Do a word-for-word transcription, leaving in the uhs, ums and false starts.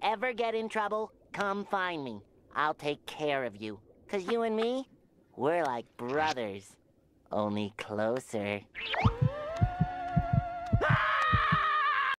ever get in trouble, come find me. I'll take care of you. 'Cause you and me, we're like brothers, only closer.